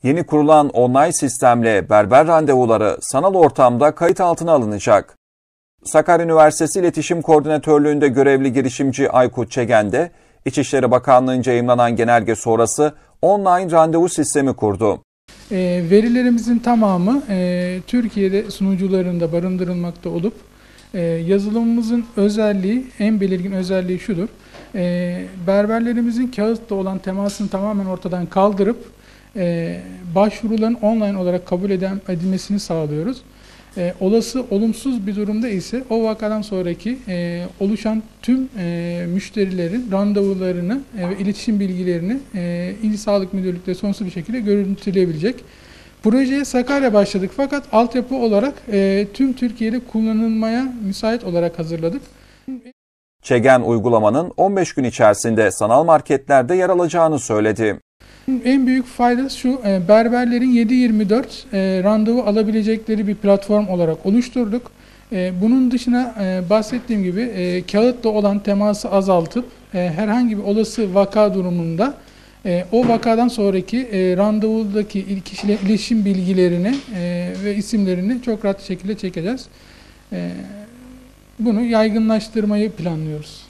Yeni kurulan online sistemle berber randevuları sanal ortamda kayıt altına alınacak. Sakarya Üniversitesi İletişim Koordinatörlüğü'nde görevli girişimci Aykut Çegen de İçişleri Bakanlığı'nca yayımlanan genelge sonrası online randevu sistemi kurdu. Verilerimizin tamamı Türkiye'de sunucularında barındırılmakta olup yazılımımızın özelliği, en belirgin özelliği şudur. Berberlerimizin kağıtla olan temasını tamamen ortadan kaldırıp başvuruların online olarak kabul edilmesini sağlıyoruz. Olası olumsuz bir durumda ise o vakadan sonraki oluşan tüm müşterilerin randevularını ve iletişim bilgilerini İl Sağlık Müdürlükleri sonsuz bir şekilde görüntüleyebilecek. Projeye Sakarya başladık fakat altyapı olarak tüm Türkiye'de kullanılmaya müsait olarak hazırladık. Çegen uygulamanın 15 gün içerisinde sanal marketlerde yer alacağını söyledi. En büyük faydası şu, berberlerin 7/24 randevu alabilecekleri bir platform olarak oluşturduk. Bunun dışına bahsettiğim gibi kağıtla olan teması azaltıp herhangi bir olası vaka durumunda o vakadan sonraki randevudaki kişilerin iletişim bilgilerini ve isimlerini çok rahat şekilde çekeceğiz. Bunu yaygınlaştırmayı planlıyoruz.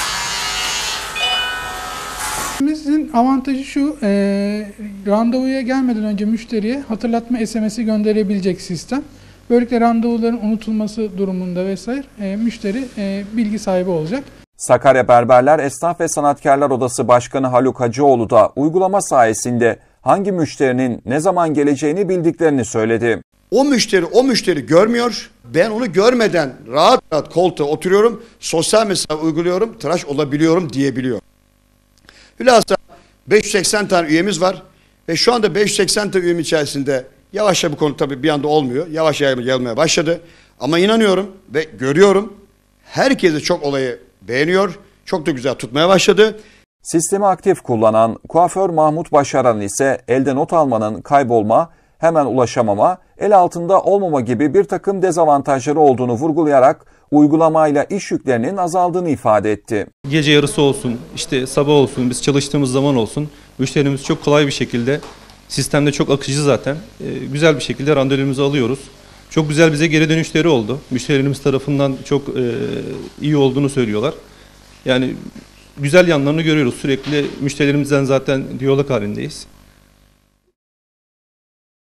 Bizim avantajı şu, randevuya gelmeden önce müşteriye hatırlatma SMS'i gönderebilecek sistem. Böylelikle randevuların unutulması durumunda vesaire müşteri bilgi sahibi olacak. Sakarya Berberler Esnaf ve Sanatkarlar Odası Başkanı Haluk Hacıoğlu da uygulama sayesinde hangi müşterinin ne zaman geleceğini bildiklerini söyledi. O müşteri görmüyor. Ben onu görmeden rahat rahat koltuğa oturuyorum. Sosyal mesafe uyguluyorum. Tıraş olabiliyorum diyebiliyor. Hülasa 580 tane üyemiz var ve şu anda 580 tane üyem içerisinde yavaş bu konu tabii bir anda olmuyor. Yavaş yayılmaya başladı. Ama inanıyorum ve görüyorum herkes de çok olayı beğeniyor. Çok da güzel tutmaya başladı. Sistemi aktif kullanan kuaför Mahmut Başaran ise elde not almanın kaybolma, hemen ulaşamama, el altında olmama gibi bir takım dezavantajları olduğunu vurgulayarak uygulamayla iş yüklerinin azaldığını ifade etti. Gece yarısı olsun, işte sabah olsun, biz çalıştığımız zaman olsun, müşterimiz çok kolay bir şekilde, sistemde çok akıcı zaten, güzel bir şekilde randevularımızı alıyoruz. Çok güzel bize geri dönüşleri oldu. Müşterilerimiz tarafından çok iyi olduğunu söylüyorlar. Yani güzel yanlarını görüyoruz. Sürekli müşterilerimizden zaten diyalog halindeyiz.